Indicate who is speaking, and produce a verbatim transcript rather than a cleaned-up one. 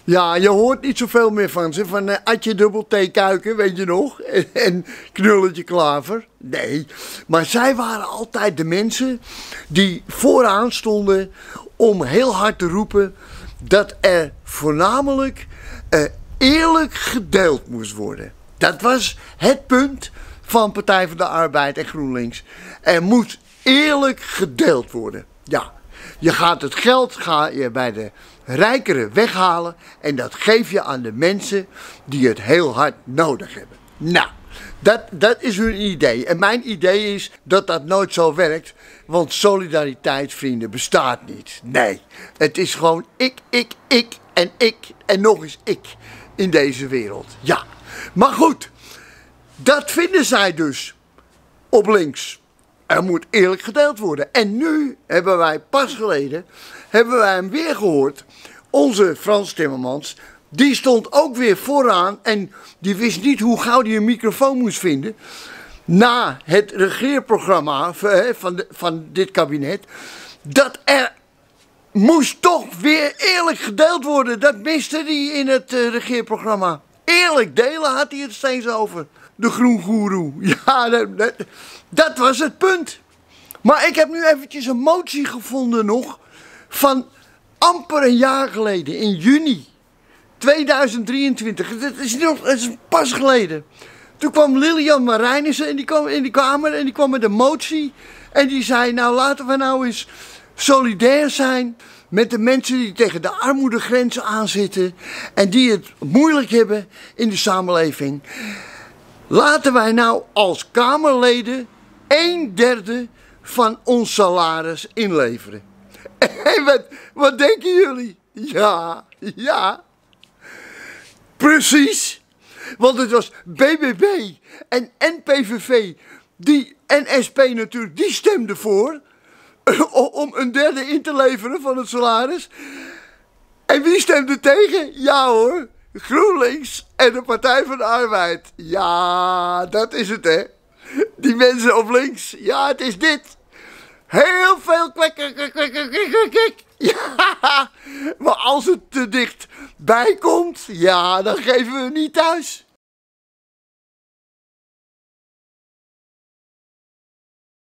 Speaker 1: Ja, je hoort niet zoveel meer van ze. Van uh, Adje dubbel T Kuiken, weet je nog? En, en Knulletje Klaver. Nee, maar zij waren altijd de mensen die vooraan stonden om heel hard te roepen dat er voornamelijk uh, eerlijk gedeeld moest worden. Dat was het punt van Partij van de Arbeid en GroenLinks. Er moet eerlijk gedeeld worden. Ja, je gaat het geld ga je bij de rijkeren weghalen en dat geef je aan de mensen die het heel hard nodig hebben. Nou, dat, dat is hun idee. En mijn idee is dat dat nooit zo werkt, want solidariteit, vrienden, bestaat niet. Nee, het is gewoon ik, ik, ik en ik en nog eens ik in deze wereld. Ja, maar goed, dat vinden zij dus op links. Er moet eerlijk gedeeld worden. En nu hebben wij pas geleden, hebben wij hem weer gehoord. Onze Frans Timmermans, die stond ook weer vooraan en die wist niet hoe gauw hij een microfoon moest vinden. Na het regeerprogramma van, de, van dit kabinet, dat er moest toch weer eerlijk gedeeld worden. Dat miste hij in het uh, regeerprogramma. Eerlijk delen had hij het steeds over. De groengoeroe. Ja, dat, dat, dat was het punt. Maar ik heb nu eventjes een motie gevonden nog van amper een jaar geleden, in juni tweeduizend drieëntwintig. Dat is, nog, dat is pas geleden. Toen kwam Lilian Marijnissen en die kwam in die kamer en die kwam met een motie. En die zei, nou laten we nou eens solidair zijn met de mensen die tegen de armoedegrens aanzitten en die het moeilijk hebben in de samenleving. Laten wij nou als Kamerleden een derde van ons salaris inleveren. En wat, wat denken jullie? Ja, ja. Precies. Want het was B B B en N P V V die, en S P natuurlijk, die stemden voor om een derde in te leveren van het salaris. En wie stemde tegen? Ja hoor, GroenLinks en de Partij van de Arbeid. Ja, dat is het hè. Die mensen op links. Ja, het is dit. Heel veel kwek, kwek, kwek, kwek, kwek, kwek. Ja, maar als het te dichtbij komt, ja, dan geven we niet thuis.